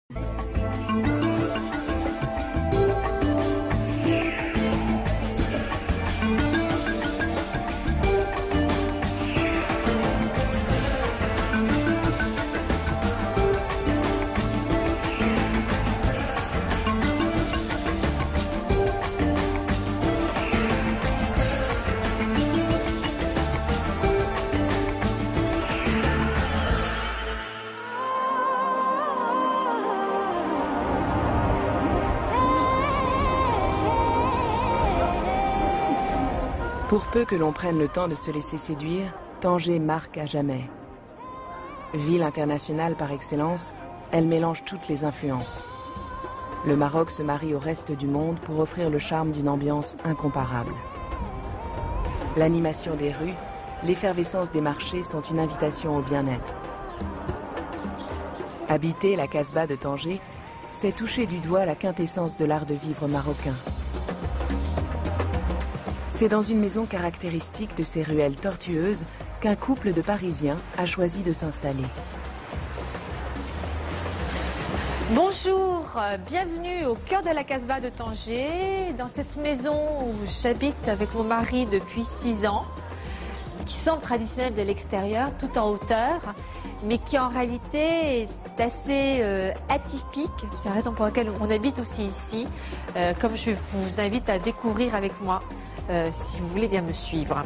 Pour peu que l'on prenne le temps de se laisser séduire, Tanger marque à jamais. Ville internationale par excellence, elle mélange toutes les influences. Le Maroc se marie au reste du monde pour offrir le charme d'une ambiance incomparable. L'animation des rues, l'effervescence des marchés sont une invitation au bien-être. Habiter la Casbah de Tanger, c'est toucher du doigt la quintessence de l'art de vivre marocain. C'est dans une maison caractéristique de ces ruelles tortueuses qu'un couple de Parisiens a choisi de s'installer. Bonjour, bienvenue au cœur de la Casbah de Tanger, dans cette maison où j'habite avec mon mari depuis 6 ans, qui semble traditionnelle de l'extérieur, tout en hauteur, mais qui en réalité est assez atypique. C'est la raison pour laquelle on habite aussi ici, comme je vous invite à découvrir avec moi. Si vous voulez bien me suivre.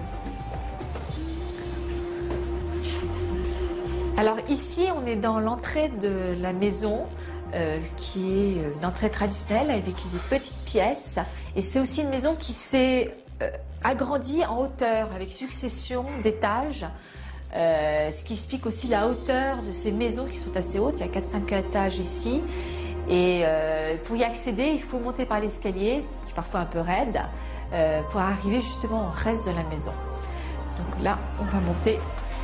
Alors ici, on est dans l'entrée de la maison, qui est une entrée traditionnelle avec des petites pièces. Et c'est aussi une maison qui s'est agrandie en hauteur, avec succession d'étages. Ce qui explique aussi la hauteur de ces maisons qui sont assez hautes. Il y a 4-5 étages ici. Et pour y accéder, il faut monter par l'escalier, qui est parfois un peu raide, pour arriver justement au reste de la maison. Donc là, on va monter.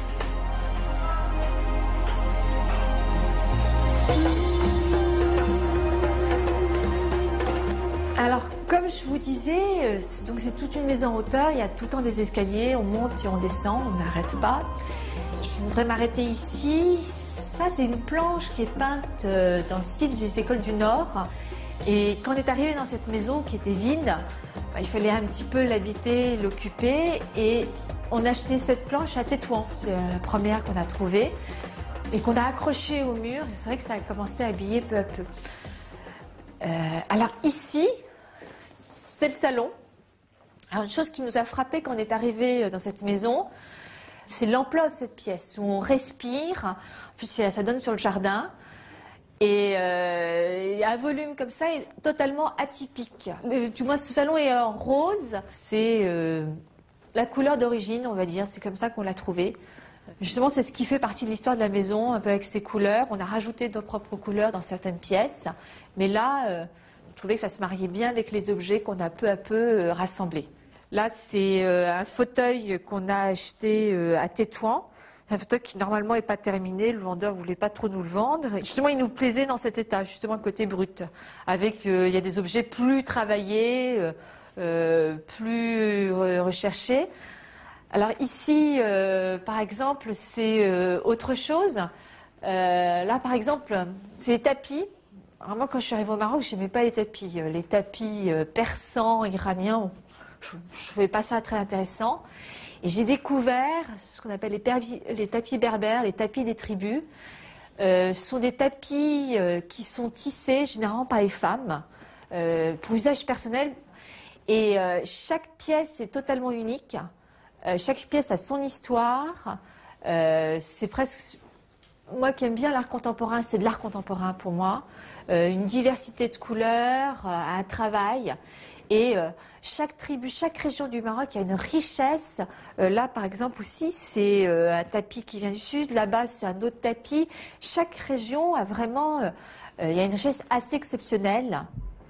Alors, comme je vous disais, c'est toute une maison en hauteur, il y a tout le temps des escaliers, on monte et on descend, on n'arrête pas. Je voudrais m'arrêter ici. Ça, c'est une planche qui est peinte dans le style des écoles du Nord. Et quand on est arrivé dans cette maison qui était vide, il fallait un petit peu l'habiter, l'occuper. Et on a acheté cette planche à Tétouan. C'est la première qu'on a trouvée et qu'on a accrochée au mur. Et c'est vrai que ça a commencé à habiller peu à peu. Alors ici, c'est le salon. Alors une chose qui nous a frappé quand on est arrivé dans cette maison, c'est l'ampleur de cette pièce où on respire. En plus, ça donne sur le jardin. Et un volume comme ça est totalement atypique. Du moins, ce salon est en rose. C'est la couleur d'origine, on va dire. C'est comme ça qu'on l'a trouvé. Justement, c'est ce qui fait partie de l'histoire de la maison, un peu avec ses couleurs. On a rajouté nos propres couleurs dans certaines pièces. Mais là, je trouvais que ça se mariait bien avec les objets qu'on a peu à peu rassemblés. Là, c'est un fauteuil qu'on a acheté à Tétouan. Un fauteuil qui normalement n'est pas terminé, le vendeur ne voulait pas trop nous le vendre. Et justement, il nous plaisait dans cet état, justement le côté brut. Avec, il y a des objets plus travaillés, plus recherchés. Alors ici, par exemple, c'est autre chose. Là, par exemple, c'est les tapis. Alors moi, quand je suis arrivée au Maroc, je n'aimais pas les tapis. Les tapis persans, iraniens, je ne trouvais pas ça très intéressant. Et j'ai découvert ce qu'on appelle les tapis berbères, les tapis des tribus. Ce sont des tapis qui sont tissés généralement par les femmes pour usage personnel. Et chaque pièce est totalement unique. Chaque pièce a son histoire. C'est presque... Moi qui aime bien l'art contemporain, c'est de l'art contemporain pour moi. Une diversité de couleurs, un travail. Et chaque tribu, chaque région du Maroc a une richesse. Là, par exemple, aussi, c'est un tapis qui vient du sud. Là-bas, c'est un autre tapis. Chaque région a vraiment... il y a une richesse assez exceptionnelle.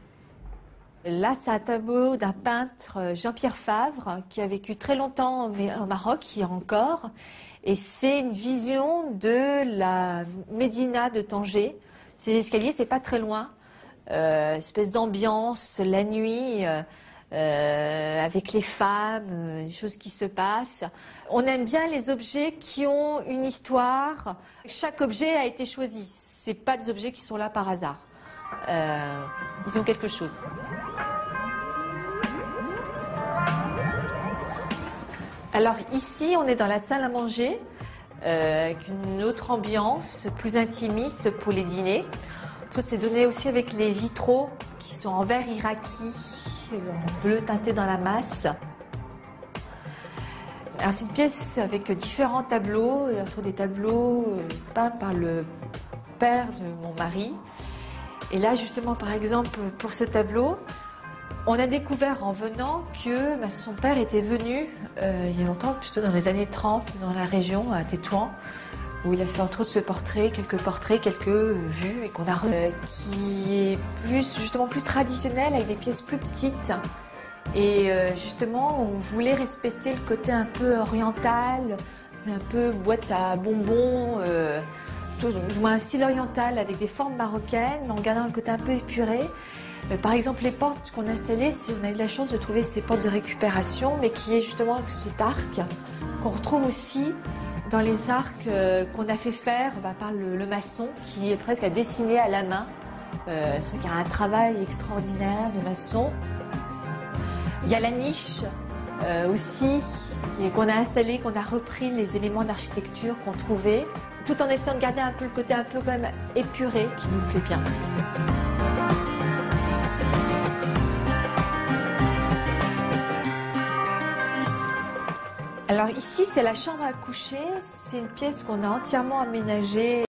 Là, c'est un tableau d'un peintre, Jean-Pierre Favre, qui a vécu très longtemps au Maroc, qui est encore. Et c'est une vision de la Médina de Tanger. Ces escaliers, c'est pas très loin. Espèce d'ambiance, la nuit, avec les femmes, des choses qui se passent. On aime bien les objets qui ont une histoire. Chaque objet a été choisi. c'est pas des objets qui sont là par hasard. Ils ont quelque chose. Alors ici, on est dans la salle à manger, avec une autre ambiance, plus intimiste pour les dîners. Tout c'est donné aussi avec les vitraux qui sont en verre iraqi, en bleu teinté dans la masse. Alors c'est une pièce avec différents tableaux, et entre des tableaux peints par le père de mon mari. Et là justement par exemple pour ce tableau, on a découvert en venant que son père était venu il y a longtemps, plutôt dans les années 30, dans la région, à Tétouan, où il a fait entre autres ce portrait, quelques vues, et qu'on a qui est justement plus traditionnel, avec des pièces plus petites. Et justement, on voulait respecter le côté un peu oriental, un peu boîte à bonbons, un style oriental avec des formes marocaines, mais en gardant le côté un peu épuré. Par exemple, les portes qu'on a installées, on a eu la chance de trouver ces portes de récupération, mais qui est justement cet arc qu'on retrouve aussi dans les arcs qu'on a fait faire par le maçon, qui est presque à dessiner à la main. C'est vrai qu'il y a un travail extraordinaire de maçon. Il y a la niche aussi qu'on a installée, qu'on a repris les éléments d'architecture qu'on trouvait, tout en essayant de garder un peu le côté un peu quand même épuré qui nous plaît bien. Alors ici, c'est la chambre à coucher. C'est une pièce qu'on a entièrement aménagée